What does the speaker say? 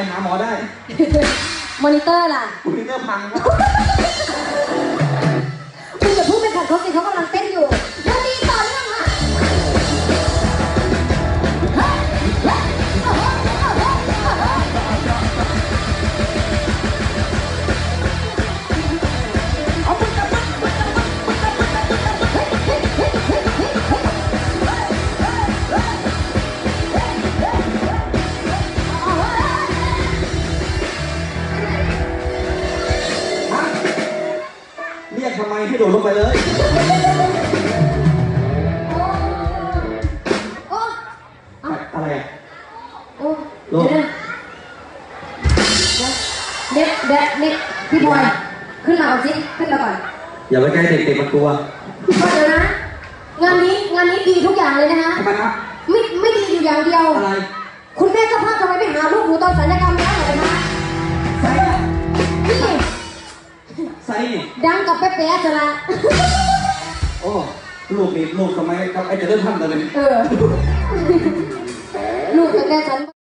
หาหมอได้มอนิเตอร์ล่ะมอนิเตอร์พังครับคุณอย่าพูดไปขัดเขาสิเขากำลังเต้นอยู่แล้วดีต่อเนื่องค่ะเรียกทำไมให้โดดลงไปเลยอะไรอ่ะโอ้เด็กพี่พลอยขึ้นมาเอาสิขึ้นมาก่อนอย่าไปใกล้เด็กมันกลัวเดี๋ยวนะงานนี้ดีทุกอย่างเลยนะคะทำไมครับไม่ดีอยู่อย่างเดียวอะไรคุณแม่เจ้าภาพทำไมไม่หาลูกหนูตอนศัลยกรรมแล้วเหรอคะใส่นี่ใส่ดังกับเป๊ะๆจะละโอ้ลูกทำไมกับไอ้จะเริ่มทำอะไรลูกแต่แกฉัน